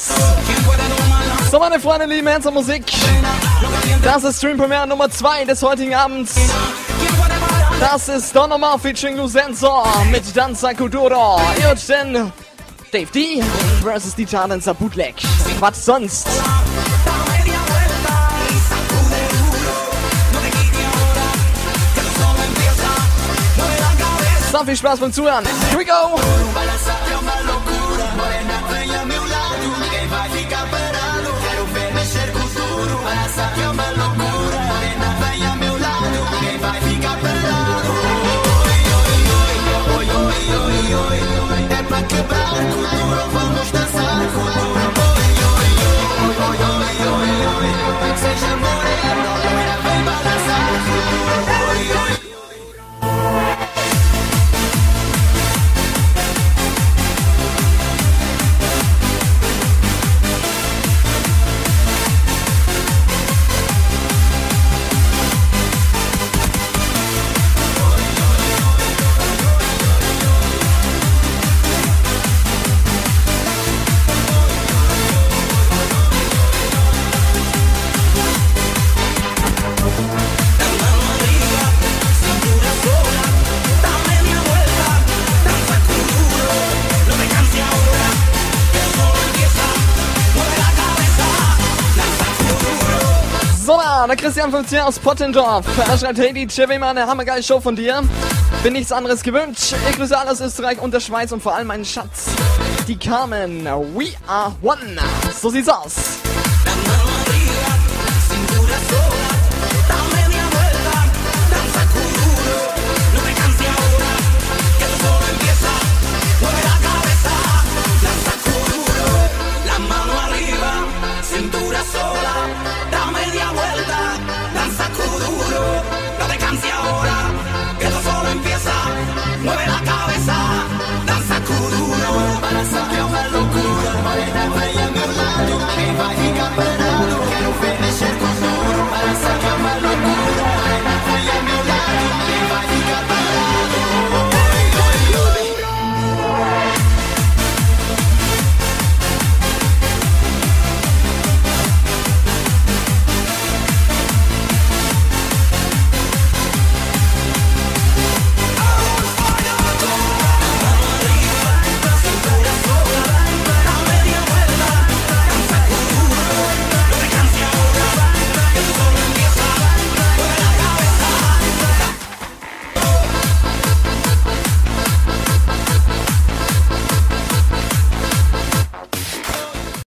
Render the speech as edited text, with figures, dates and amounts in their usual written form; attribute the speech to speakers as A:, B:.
A: So, meine Freunde, lieben Herzen Musik. Das ist Stream Premiere Nummer 2 des heutigen Abends. Das ist Don Omar featuring Lucenzo mit Danza Kuduro. Ihr hört den Dave D versus DJ Danza Bootleg. Was sonst? So, viel Spaß beim Zuhören. Here we go! Der Christian 15 aus Pottendorf. Er schreibt, hey DJ, mal eine hammergeile Show von dir. Bin nichts anderes gewünscht. Ich grüße alle aus Österreich und der Schweiz und vor allem meinen Schatz. Die Carmen. We are one. So sieht's aus.